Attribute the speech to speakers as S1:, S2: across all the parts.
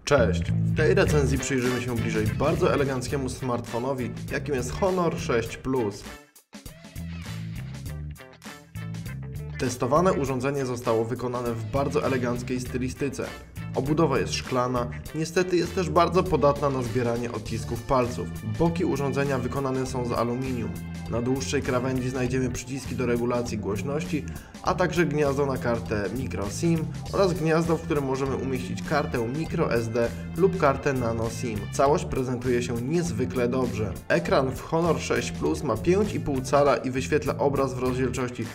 S1: Cześć! W tej recenzji przyjrzymy się bliżej bardzo eleganckiemu smartfonowi, jakim jest Honor 6 Plus. Testowane urządzenie zostało wykonane w bardzo eleganckiej stylistyce. Obudowa jest szklana, niestety jest też bardzo podatna na zbieranie odcisków palców. Boki urządzenia wykonane są z aluminium. Na dłuższej krawędzi znajdziemy przyciski do regulacji głośności, a także gniazdo na kartę microSIM oraz gniazdo, w którym możemy umieścić kartę microSD lub kartę nano SIM. Całość prezentuje się niezwykle dobrze. Ekran w Honor 6 Plus ma 5,5 cala i wyświetla obraz w rozdzielczości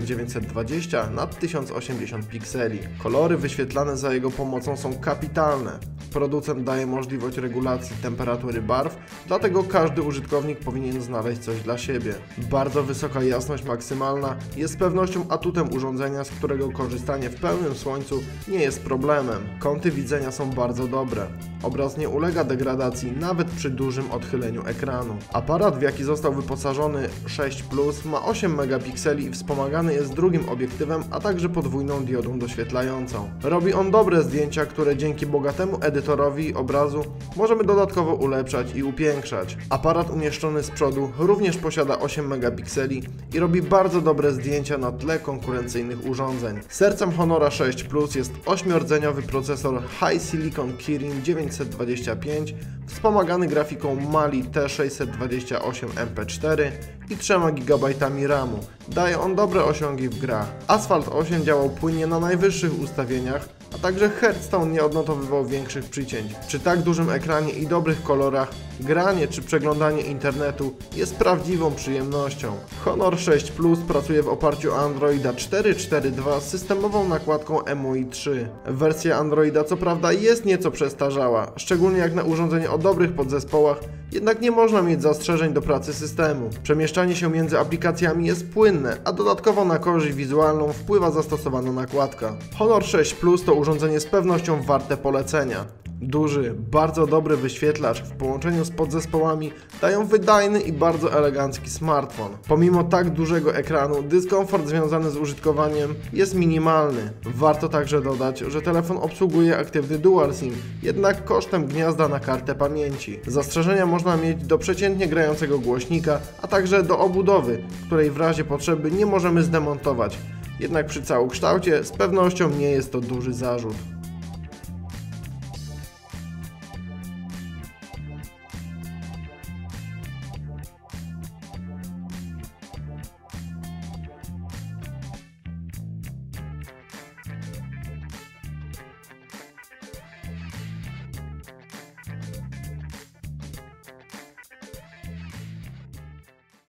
S1: 1920 na 1080 pikseli. Kolory wyświetlane za jego pomocą są kapitalne. Producent daje możliwość regulacji temperatury barw, dlatego każdy użytkownik powinien znaleźć coś dla siebie. Bardzo wysoka jasność maksymalna jest z pewnością atutem urządzenia, z którego korzystanie w pełnym słońcu nie jest problemem. Kąty widzenia są bardzo dobre. Obraz nie ulega degradacji nawet przy dużym odchyleniu ekranu. Aparat, w jaki został wyposażony 6 Plus, ma 8 megapikseli i wspomagany jest drugim obiektywem, a także podwójną diodą doświetlającą. Robi on dobre zdjęcia, które dzięki bogatemu edytorowi obrazu możemy dodatkowo ulepszać i upiększać. Aparat umieszczony z przodu również posiada 8 megapikseli i robi bardzo dobre zdjęcia na tle konkurencyjnych urządzeń. Sercem Honora 6 Plus jest 8-rdzeniowy procesor High Silicon Kirin 925, wspomagany grafiką Mali T628 MP4 i 3 GB RAMu. Daje on dobre osiągi w grach. Asphalt 8 działał płynnie na najwyższych ustawieniach, a także Hearthstone nie odnotowywał większych przycięć. Przy tak dużym ekranie i dobrych kolorach granie czy przeglądanie internetu jest prawdziwą przyjemnością. Honor 6 Plus pracuje w oparciu o Androida 4.4.2 z systemową nakładką MUI 3. Wersja Androida co prawda jest nieco przestarzała, szczególnie jak na urządzenie o dobrych podzespołach, jednak nie można mieć zastrzeżeń do pracy systemu. Przemieszczanie się między aplikacjami jest płynne, a dodatkowo na korzyść wizualną wpływa zastosowana nakładka. Honor 6 Plus to urządzenie z pewnością warte polecenia. Duży, bardzo dobry wyświetlacz w połączeniu z podzespołami dają wydajny i bardzo elegancki smartfon. Pomimo tak dużego ekranu, dyskomfort związany z użytkowaniem jest minimalny. Warto także dodać, że telefon obsługuje aktywny Dual SIM, jednak kosztem gniazda na kartę pamięci. Zastrzeżenia można mieć do przeciętnie grającego głośnika, a także do obudowy, której w razie potrzeby nie możemy zdemontować. Jednak przy całokształcie z pewnością nie jest to duży zarzut.